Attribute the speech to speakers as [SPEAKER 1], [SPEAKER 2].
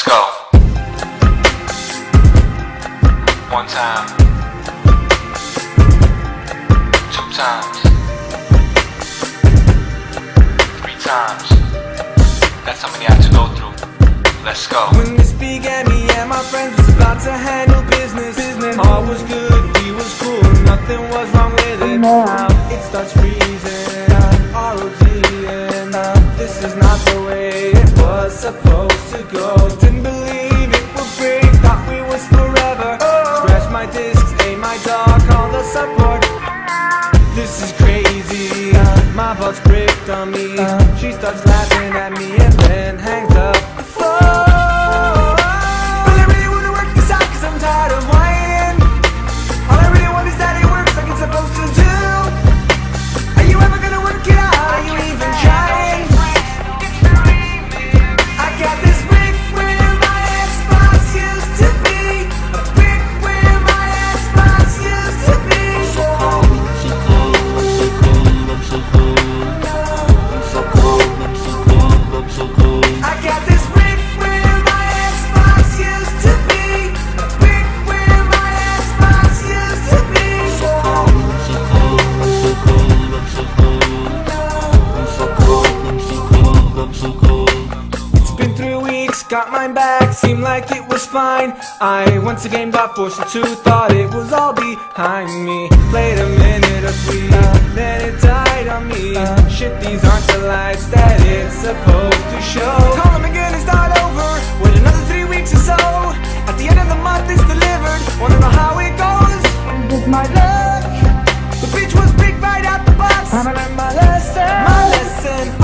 [SPEAKER 1] go. One time. Two times. Three times. That's how many I have to go through. Let's go.
[SPEAKER 2] When this began, me and my friends was about to handle business. All was good, we was cool, nothing was wrong with it. Now it starts freezing, R.O.D.ing. This is not the way it was supposed to go. Didn't believe it would break, thought we was forever. Scratch my discs, aim my dog, call the support. This is crazy, my bout's bricked on me. She starts laughing at me and then hangs up the phone. But I really wanna work this out cause I'm tired of whining. All I really want is that it works like it's supposed to do. Are you ever gonna work it out? Are you even trying? I got this brick where my Xbox used to be. A brick where my Xbox used to be. I got this brick where my Xbox used to be. A brick where my Xbox used to be. It's been 3 weeks, got mine back, seemed like it was fine. I once again got forced into, thought it was all behind me. Played a minute or 3, then it died on me. Shit, these aren't the lights that it's supposed to show. Call them again and start over, wait another 3 weeks or so. At the end of the month it's delivered, wanna know how it goes? With my luck, the bitch was big right out the box. I learned my lesson. My lesson